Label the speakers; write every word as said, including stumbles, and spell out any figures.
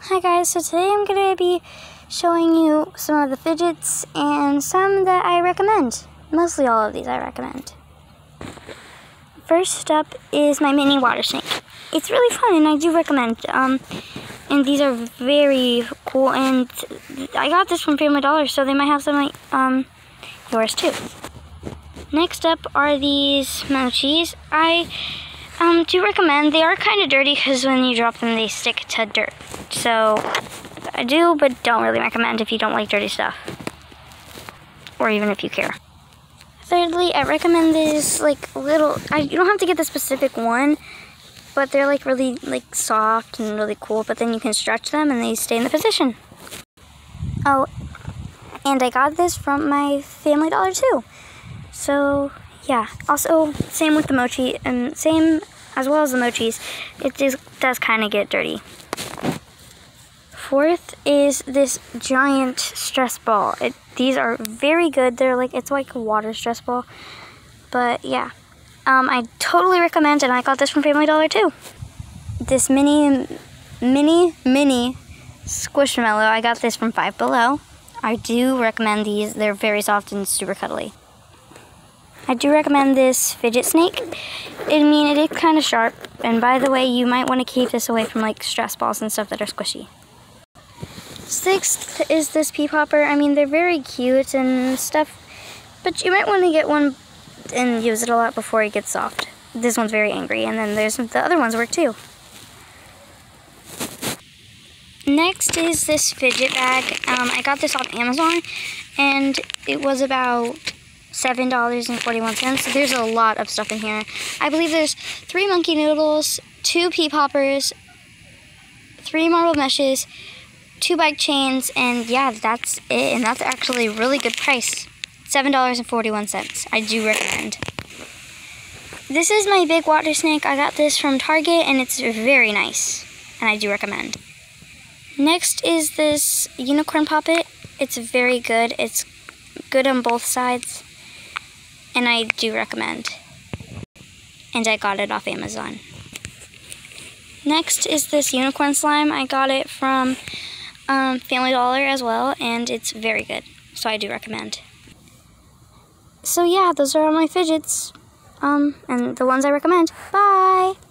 Speaker 1: Hi guys, so today I'm going to be showing you some of the fidgets and some that I recommend. Mostly all of these I recommend. First up is my mini water snake. It's really fun and I do recommend. Um, and these are very cool, and I got this from Family Dollar, so they might have some like um, yours too. Next up are these mochis. I um, do recommend. They are kind of dirty because when you drop them they stick to dirt. So I do, but don't really recommend if you don't like dirty stuff. Or even if you care. Thirdly, I recommend this like little, I, you don't have to get the specific one, but they're like really like soft and really cool, but then you can stretch them and they stay in the position. Oh, and I got this from my Family Dollar too. So yeah, also same with the mochi, and same as well as the mochis, it just does kind of get dirty. Fourth is this giant stress ball. It, these are very good. They're like, it's like a water stress ball. But yeah, um, I totally recommend, and I got this from Family Dollar too. This mini, mini, mini Squishmallow, I got this from Five Below. I do recommend these. They're very soft and super cuddly. I do recommend this fidget snake. I mean, it is kind of sharp. And by the way, you might want to keep this away from like stress balls and stuff that are squishy. Sixth is this pea popper. I mean, they're very cute and stuff, but you might want to get one and use it a lot before it gets soft. This one's very angry, and then there's the other ones work too. Next is this fidget bag. Um, I got this off Amazon, and it was about seven dollars and forty-one cents. So there's a lot of stuff in here. I believe there's three monkey noodles, two pea poppers, three marble meshes, two bike chains, and yeah, that's it. And that's actually a really good price. seven dollars and forty-one cents. I do recommend. This is my big water snake. I got this from Target, and it's very nice. And I do recommend. Next is this unicorn puppet. It's very good. It's good on both sides. And I do recommend. And I got it off Amazon. Next is this unicorn slime. I got it from Um, Family Dollar as well, and it's very good, so I do recommend. So yeah, those are all my fidgets, um, and the ones I recommend. Bye!